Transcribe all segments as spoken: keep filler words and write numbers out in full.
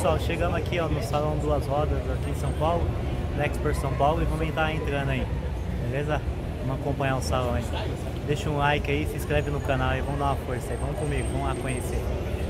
pessoal, chegamos aqui ó, no Salão Duas Rodas aqui em São Paulo, na Expo São Paulo, e vamos estar entrando aí, beleza? Vamos acompanhar o salão aí. Deixa um like aí, se inscreve no canal e vamos dar uma força aí, vamos comigo, vamos lá conhecer.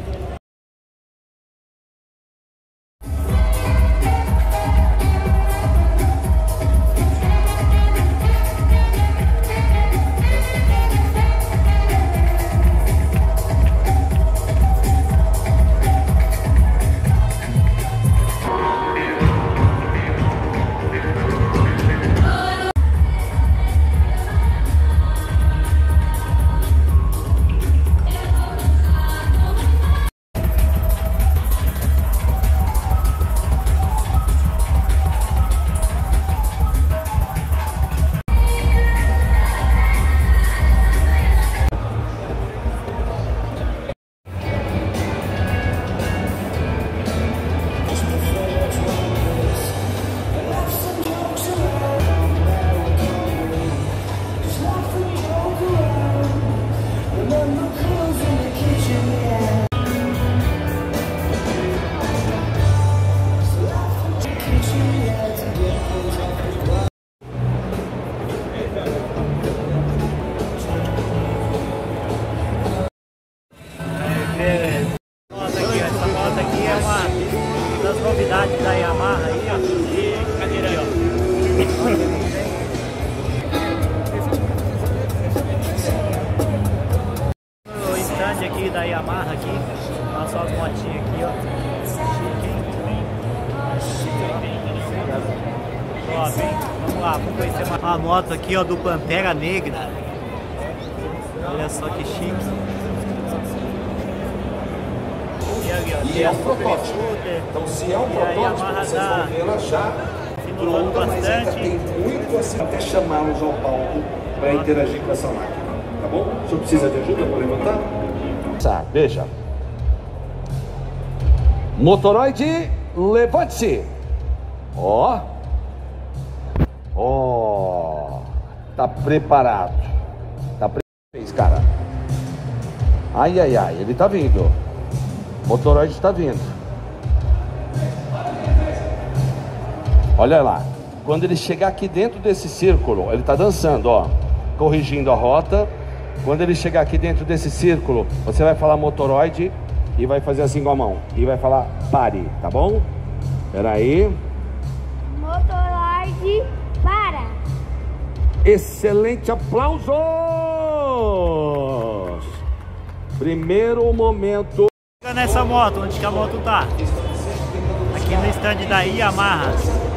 Novidades da Yamaha aí, ó. E cadeira aí, ó. O stand aqui da Yamaha aqui. Olha só as motinhas aqui, ó. Ó, vem. Vamos lá, vamos conhecer uma a moto aqui, ó, do Pantera Negra. Olha só que chique. E é um protótipo. Então, se é um protótipo, vocês vão vê-la já pronta, mas ainda tem muito assim até chamá-los ao palco para interagir com essa máquina. Tá bom? O senhor precisa de ajuda para levantar? Tá, veja. Motoroid, levante-se. Ó. Ó. Tá preparado. Tá preparado, cara. Ai, ai, ai. Ele tá vindo. Motoroid está vindo. Olha lá. Quando ele chegar aqui dentro desse círculo, ele está dançando, ó, corrigindo a rota. Quando ele chegar aqui dentro desse círculo, você vai falar Motoroid e vai fazer assim com a mão e vai falar pare, tá bom? Espera aí. Motoroid, para. Excelente, aplausos. Primeiro momento. Nessa moto, onde que a moto tá? Aqui no stand da Yamaha.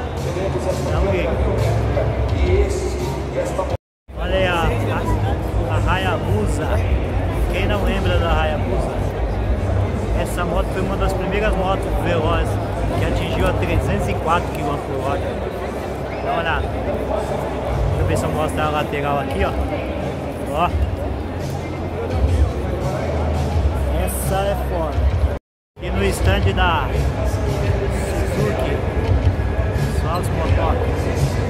Olha aí a, a, a Hayabusa. Quem não lembra da Hayabusa? Essa moto foi uma das primeiras motos velozes que atingiu a trezentos e quatro quilômetros por hora. Dá uma olhada. Deixa eu ver se eu mostro a lateral aqui, ó. Ó. Essa é foda. E no stand da Suzuki, só os motores.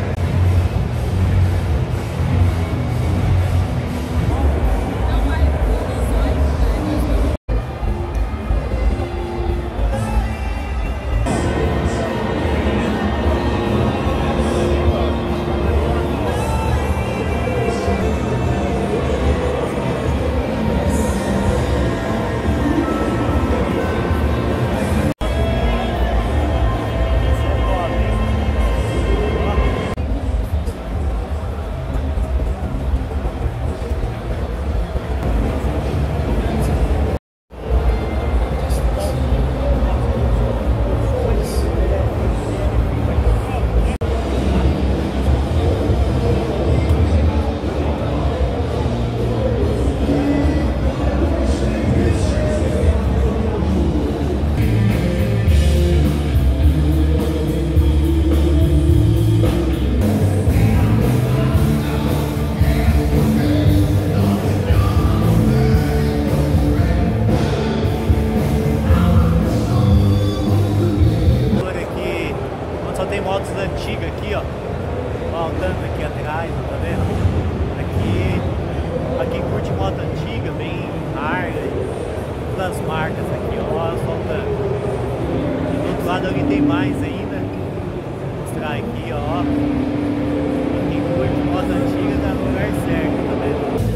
antiga aqui, ó. Ó, o tanto aqui atrás, tá vendo? Aqui, pra quem curte moto antiga, bem larga, todas as marcas aqui, ó, só o tanto. Do outro lado ali tem mais ainda. Vou mostrar aqui, ó. Quem curte moto antiga tá no lugar certo, tá vendo?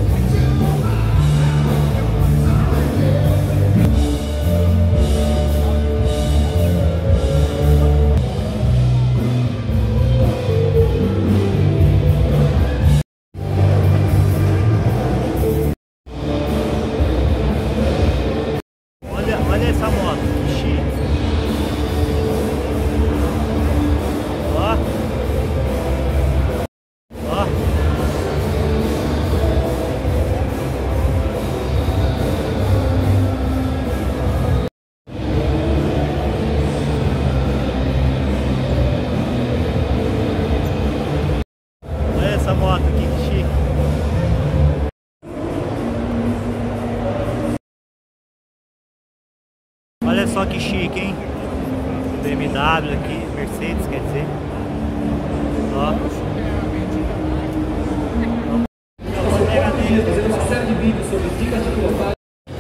Olha essa moto, que chique. Ó. Ó. Olha essa moto aqui, que chique. Olha só que chique, hein? B M W aqui, Mercedes, quer dizer. Ó. Fazendo uma série de vídeos sobre dicas de pilotagem.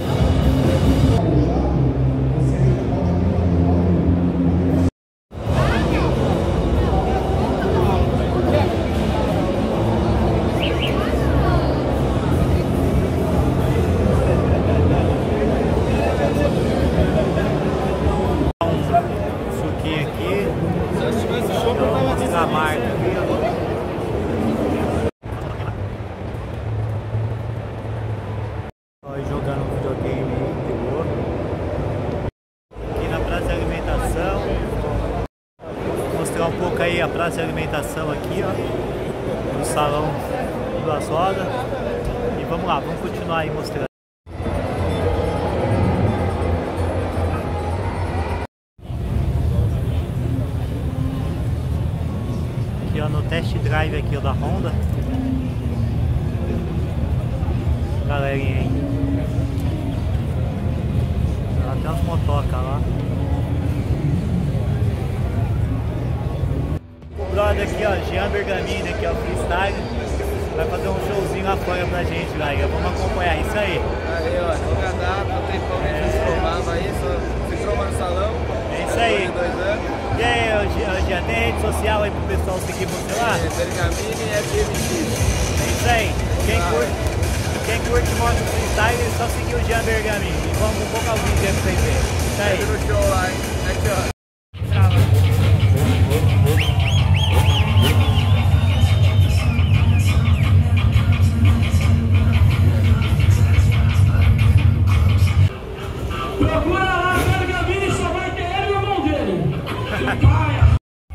A marca aqui, ó. Jogando um videogame de boa. Aqui na praça de alimentação. Vou mostrar um pouco aí a praça de alimentação aqui, ó. No salão Duas Rodas. E vamos lá, vamos continuar aí mostrando. Aqui, ó, no test drive aqui, ó, da Honda. Galerinha aí. Tem umas motocas lá. O brother aqui, ó, Jean Bergamini aqui, ó, freestyle. Vai fazer um showzinho lá fora pra gente, galera. Vamos acompanhar isso aí. Aí, ó, no cadastro, não tem como a gente se formava aí, só se formar no salão. É isso aí. Dois anos. E aí, Jean, tem rede social aí pro pessoal seguir você lá? É, Bergamini e F M X. É isso aí. Quem curte, quem curte moto freestyle, é só seguir o Jean Bergamini. E vamos um pouco ao vídeo aí pra vocês verem. Isso aí. No show lá, hein? Aqui, ó. Procura lá, Bergamini, só vai ter ele e o irmão dele. Paia.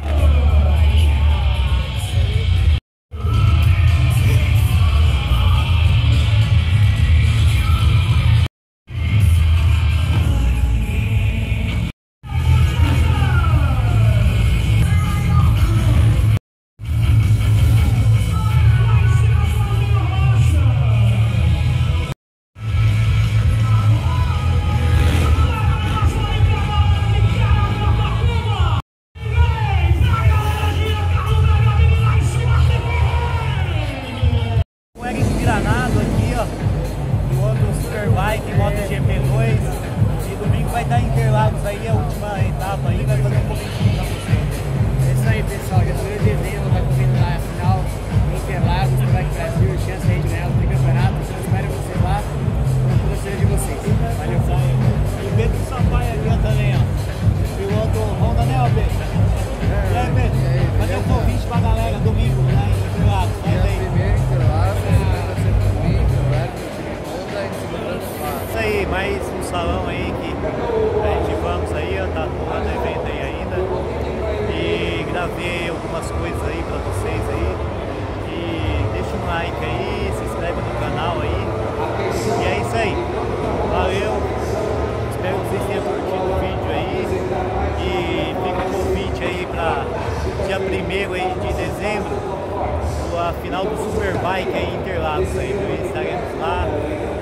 Granado aqui, ó, do outro Superbike, MotoGP dois, e domingo vai estar em Interlagos aí, a última etapa aí, vai fazer um pouquinho pra vocês. É isso aí, pessoal, dia primeiro de dezembro vai começar a final em Interlagos, no Bike Brasil, chance aí de ganhar o tricampeonato, então espero vocês lá, com o torcedor de vocês. Valeu. E o Pedro Sampaio aqui, ó, também, ó, piloto Honda, né, ó, Pedro? E aí, Pedro, cadê o convite pra galera domingo lá em Interlagos? Vai aí. Isso aí, mais um salão aí que a gente vamos aí, ó, tá rolando evento aí ainda. E gravei algumas coisas aí pra vocês aí. E deixa um like aí, se inscreve no canal aí. E é isso aí. Valeu. Espero que vocês tenham curtido o vídeo aí. E fica o convite aí pra dia primeiro aí de dezembro, a final do Superbike aí em Interlagos aí, viu? Estaremos lá.